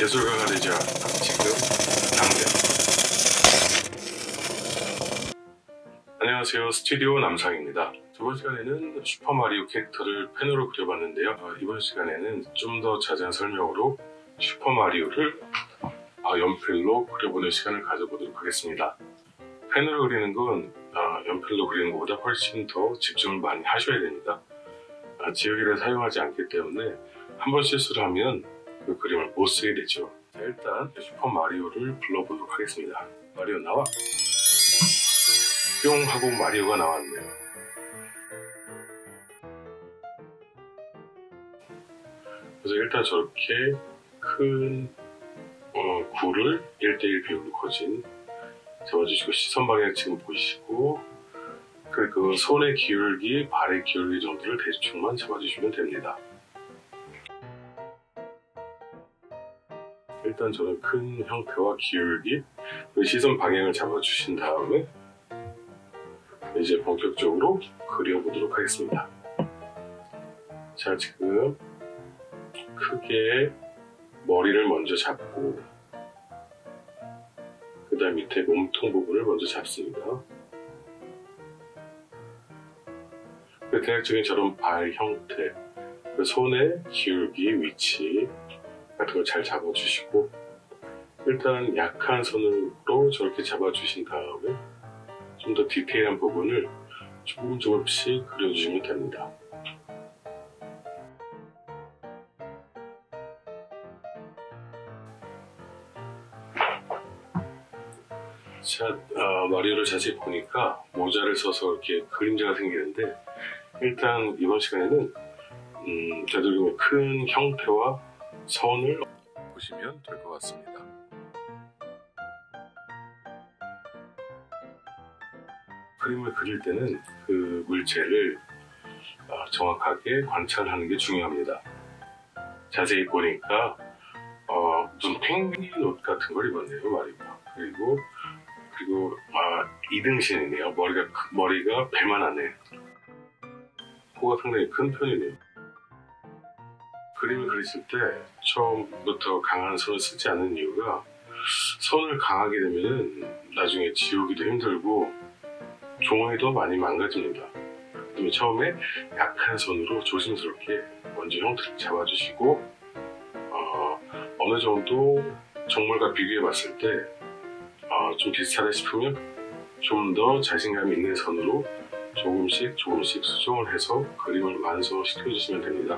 예술가가 되자 지금 당장. 안녕하세요, 스튜디오 남상입니다. 저번 시간에는 슈퍼마리오 캐릭터를 펜으로 그려봤는데요. 이번 시간에는 좀 더 자세한 설명으로 슈퍼마리오를 연필로 그려보는 시간을 가져보도록 하겠습니다. 펜으로 그리는 건 연필로 그리는 것보다 훨씬 더 집중을 많이 하셔야 됩니다. 지우개를 사용하지 않기 때문에 한 번 실수를 하면 그 그림을 못 쓰게 되죠. 자, 일단 슈퍼마리오를 불러보도록 하겠습니다. 마리오 나와! 뿅 하고 마리오가 나왔네요. 그래서 일단 저렇게 큰 굴을 1:1 비율로 거진 잡아주시고, 시선 방향 지금 보시고, 그 손의 기울기, 발의 기울기 정도를 대충만 잡아주시면 됩니다. 일단 저는 큰 형태와 기울기, 시선 방향을 잡아주신 다음에 이제 본격적으로 그려보도록 하겠습니다. 자, 지금 크게 머리를 먼저 잡고 그 다음 밑에 몸통 부분을 먼저 잡습니다. 대략적인 저런 발 형태, 그 손의 기울기, 위치 같은 걸 잘 잡아주시고, 일단 약한 손으로 저렇게 잡아주신 다음에 좀 더 디테일한 부분을 조금씩 그려주시면 됩니다. 자, 마리오를 자세히 보니까 모자를 써서 이렇게 그림자가 생기는데, 일단 이번 시간에는 되도록이면 큰 형태와 선을 보시면 될 것 같습니다. 그림을 그릴 때는 그 물체를 정확하게 관찰하는 게 중요합니다. 자세히 보니까 무슨 펭귄 옷 같은 걸 입었네요, 마리오가. 그리고 이등신이네요. 머리가 배만하네. 코가 상당히 큰 편이네요. 그림을 그리실 때 처음부터 강한 손을 쓰지 않는 이유가, 손을 강하게 되면 나중에 지우기도 힘들고 종이도 많이 망가집니다. 그러면 처음에 약한 손으로 조심스럽게 먼저 형태를 잡아주시고, 어느 정도 정물과 비교해 봤을 때 좀 비슷하다 싶으면 좀 더 자신감 있는 선으로 조금씩 수정을 해서 그림을 완성시켜 주시면 됩니다.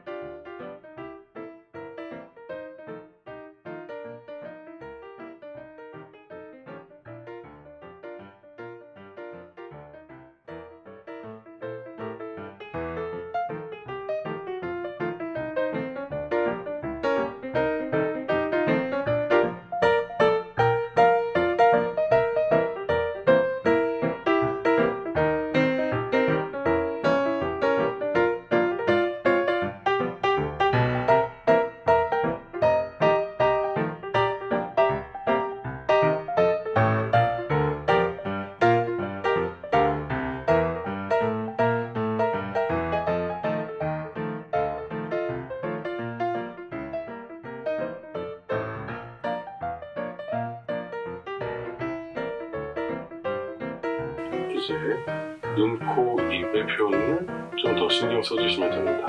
이제 눈, 코, 입의 표현을 좀 더 신경 써주시면 됩니다.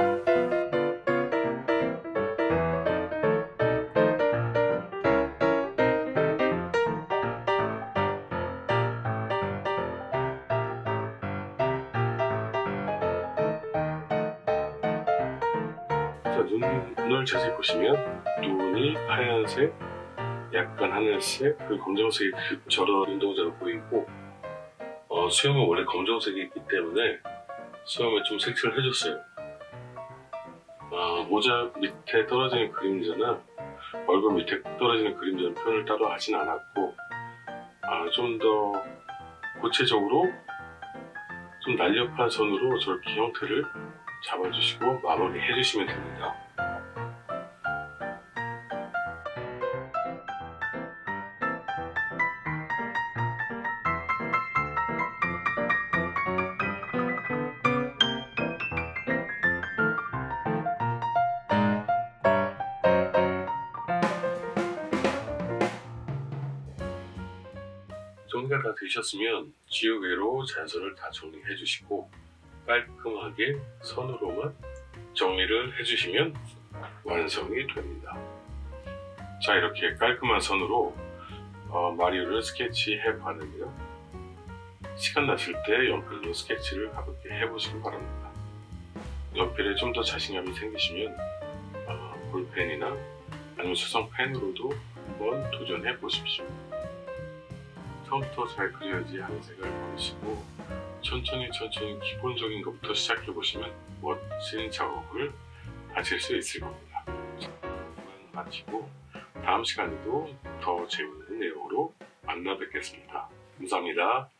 자, 눈을 자세히 보시면 눈이 하얀색, 약간 하늘색, 그리고 검정색이 저런 눈동자가 보이고, 수염은 원래 검정색이 있기 때문에 수염에 좀 색칠을 해줬어요. 모자 밑에 떨어지는 그림자나 얼굴 밑에 떨어지는 그림자는 표현을 따로 하진 않았고, 좀 더 구체적으로 좀 날렵한 선으로 저렇게 형태를 잡아주시고 마무리 해주시면 됩니다. 정리가 다 되셨으면 지우개로 잔선을 다 정리해 주시고 깔끔하게 선으로만 정리를 해주시면 완성이 됩니다. 자, 이렇게 깔끔한 선으로 마리오를 스케치해 봤는데요. 시간 나실 때 연필로 스케치를 가볍게 해보시기 바랍니다. 연필에 좀 더 자신감이 생기시면 볼펜이나 아니면 수성펜으로도 한번 도전해 보십시오. 처음부터 잘 그려야지 하는 생각을 버리시고 천천히 기본적인 것부터 시작해 보시면 멋진 작업을 하실 수 있을 겁니다. 마치고 다음 시간에도 더 재밌는 내용으로 만나 뵙겠습니다. 감사합니다.